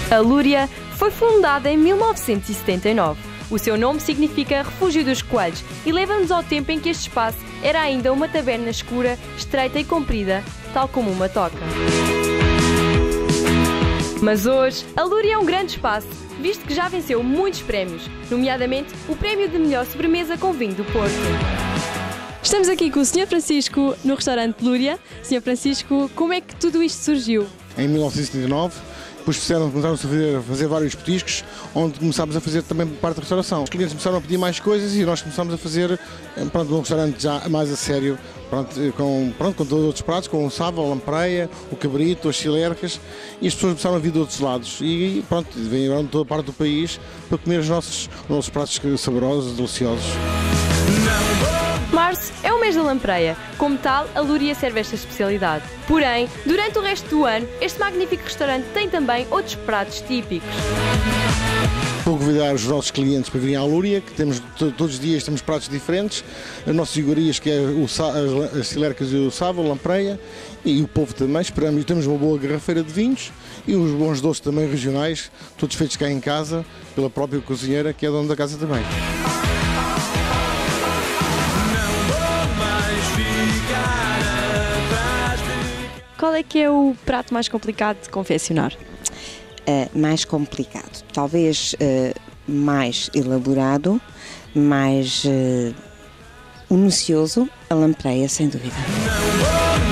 A Lúria foi fundada em 1979. O seu nome significa Refúgio dos Coelhos e leva-nos ao tempo em que este espaço era ainda uma taberna escura, estreita e comprida, tal como uma toca. Mas hoje, a Lúria é um grande espaço, visto que já venceu muitos prémios, nomeadamente o prémio de melhor sobremesa com vinho do Porto. Estamos aqui com o Sr. Francisco no restaurante Lúria. Sr. Francisco, como é que tudo isto surgiu? Em 1979, depois começámos a fazer vários petiscos, onde começámos a fazer também parte da restauração. Os clientes começaram a pedir mais coisas e nós começámos a fazer um restaurante já mais a sério, com todos os outros pratos, com o sava, a lampreia, o cabrito, as chilercas, e as pessoas começaram a vir de outros lados e vieram de toda parte do país para comer os nossos pratos saborosos, deliciosos. Março é o mês da lampreia. Como tal, a Lúria serve esta especialidade. Porém, durante o resto do ano, este magnífico restaurante tem também outros pratos típicos. Vou convidar os nossos clientes para virem à Lúria, que temos todos os dias temos pratos diferentes, as nossas iguarias, que é as cilercas e o sava, a lampreia, e o povo também. Esperamos, temos uma boa garrafeira de vinhos e uns bons doces também regionais, todos feitos cá em casa, pela própria cozinheira, que é dona da casa também. Qual é que é o prato mais complicado de confeccionar? Mais complicado, talvez mais elaborado, mais minucioso, a lampreia, sem dúvida.